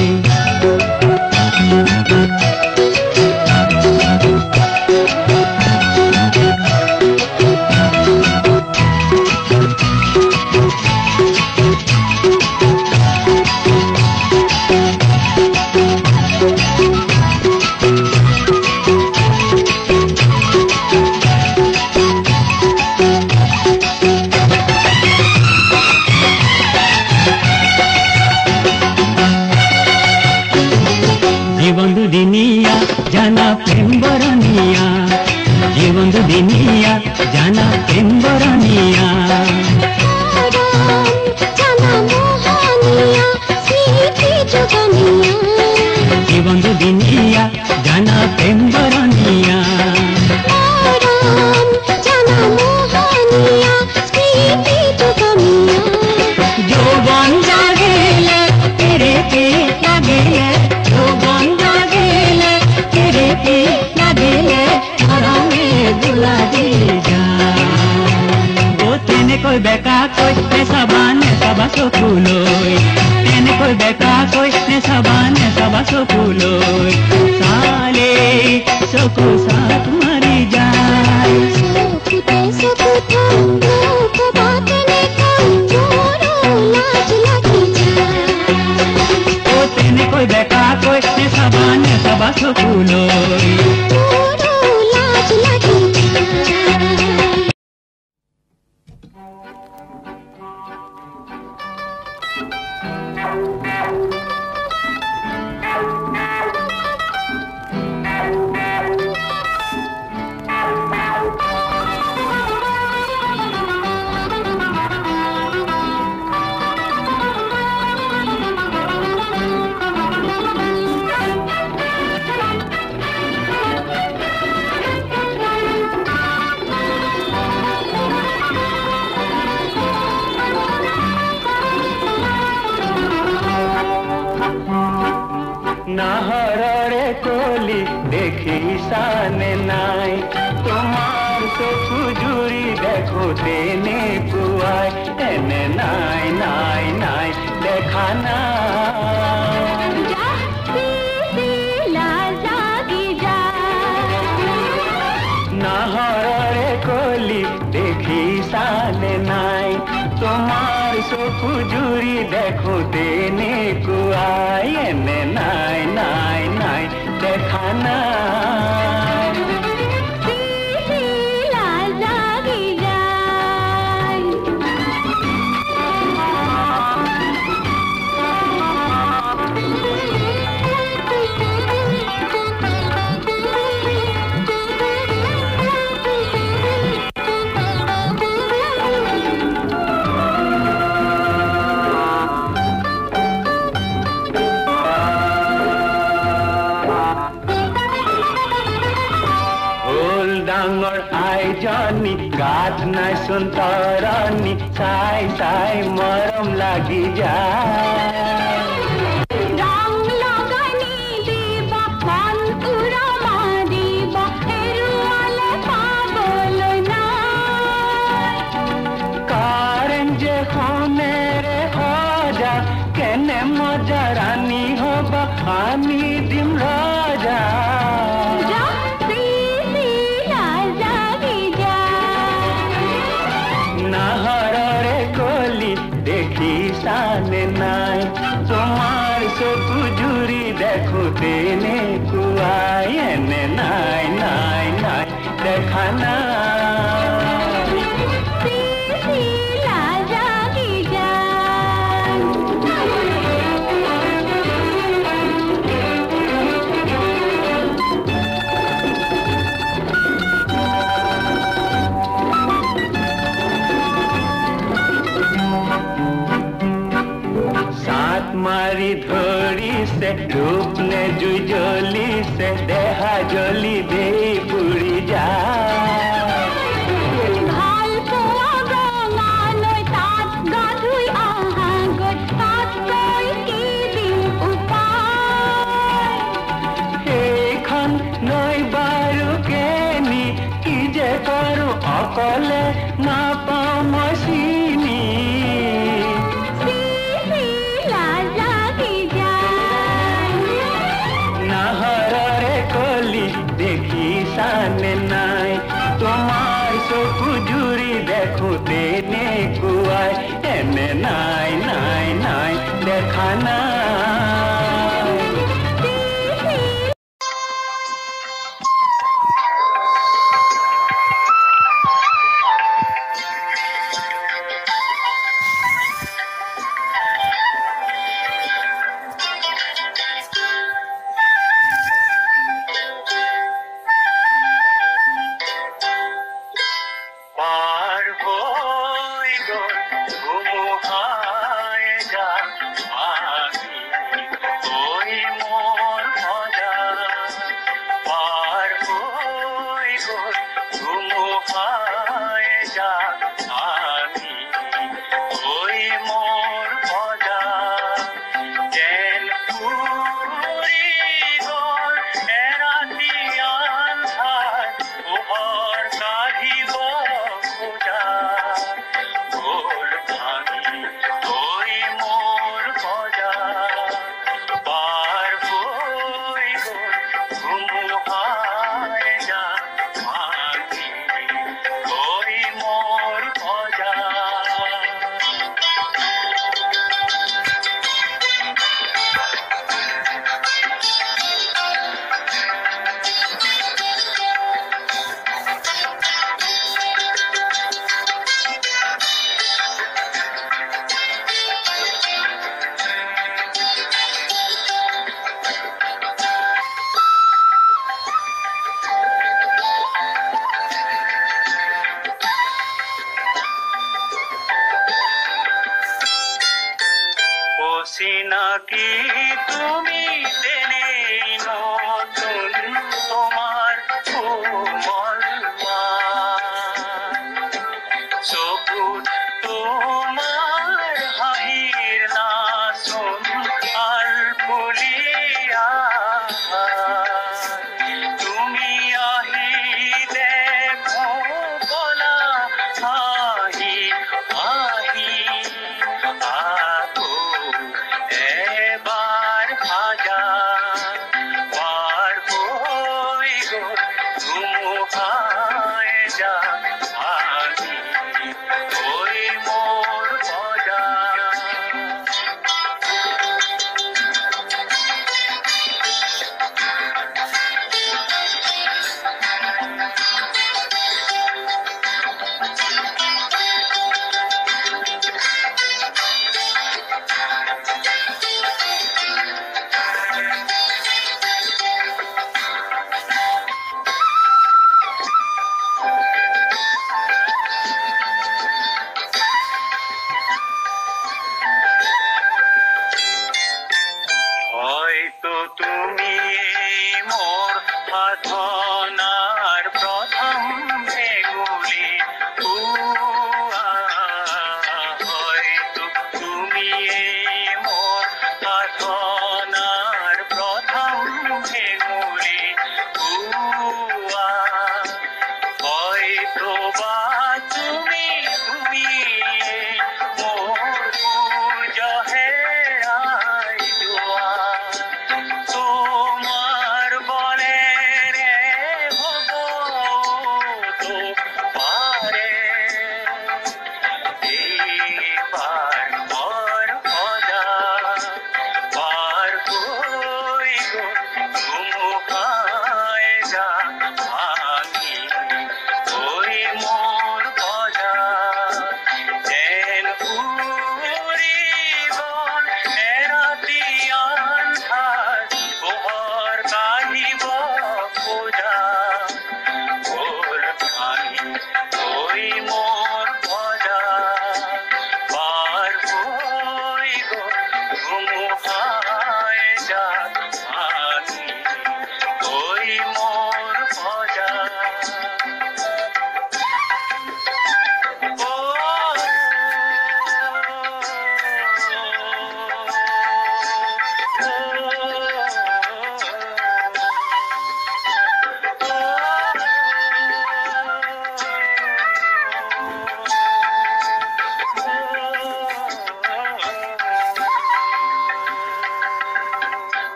Speaker 3: জীবন দুদিনীয়া জানা প্রেম বরণিয়া, জীবন দুদিনীয়া জানা প্রেম বরণিয়া।
Speaker 1: জানা মোহনীয়া স্মৃতি যোগানিয়া,
Speaker 3: জীবন দুদিনীয়া জানা প্রেম বরণিয়া।
Speaker 1: জানা মোহনীয়া স্মৃতি যোগানিয়া।
Speaker 3: যৌবন জাগিলে প্ৰীতি লাগিলে, যৌবন জাগিলে প্ৰীতি লাগিলে, মৰমে দোলা দি যায়। ও তেনেকৈ বেকাকৈ নেচাবা চকুলৈ, তেনেকৈ বেকাকৈ নেচাবা চকুলৈ, চালে চকু চাত মাৰি যায়।
Speaker 1: চকুতে চকু থৈ নকবা তেনেকৈ, মোৰো লাজ লাগি যায়।
Speaker 3: ও তেনেকৈ বেকাকৈ নেচাবা চকুলৈ,
Speaker 1: মোৰো লাজ লাগি যায়।
Speaker 3: নাহৰৰে কলি দেখিছানে নাই তোমাৰ চকু জুৰি দেখোতে নেকুৱাই এনে নাই নাই নাই দেখা নাই নাহৰৰে কলি দেখিছানে নাই তোমাৰ চকু জুৰি দেখোতে নেকুৱাই এনে নাই নাই নাই দেখা নাই ডাঙৰ আইজনী গাত নাচোন তৰণী চাই চাই মৰম লাগি যায়
Speaker 1: ৰং লগানি দিবা মন উৰমা দিবা হেৰুৱালে পাবলৈ নাই
Speaker 3: কাৰণ যে সোণেৰে সজা কেনে মজা ৰাণী হবা আমি দিম ৰজা নাহৰৰে কলি দেখিছানে নাই তোমাৰ চকু জুৰি দেখোতে নেকুৱাই এনে নাই নাই নাই দেখা নাই মাৰি ধৰিছে ৰূপ নে জুই জ্বলিছে দেহা জ্বলি দেই পুৰি যায়
Speaker 1: ভাল পোৱা ৰঙালৈ তাত গা ধুই অহা গৈ তাত গৈ কি দিম উপায়
Speaker 3: সেইখন নৈ বাৰু কেনি কি যে কৰো অকলে নাপাওঁ মই চিনি নাহৰৰে কলি দেখিছানে নাই তোমাৰ চকু জুৰি দেখোতে নেকুৱাই এনে নাই নাই নাই দেখা নাই চিনাকি তুমি তেনেই নতুন তোমার কোমল চকুত তোমার হাহির নাচন আর পুলিয়া হয়তো তুমি মোর সাধনার প্রথম ভেঙুলি হয়তো তুমি মোর সাধনার প্রথম ভেঙুলি হয়তো বা তুমি মোর সূর্য হেৰাই যোৱা তোমার বলে রে হব তো পারে এইবার মর সজা পার হৈ গ'ল ধুমুহাই যা ভাঙি ঐ মোর সজা যেন উৰিব এৰাতি আন্ধাৰ পোহৰ কাঢ়িব খোজা ভোৰ ভাঙি ঐ মোৰ সজা পাৰ হৈ গ'ল ধুমুহাই যা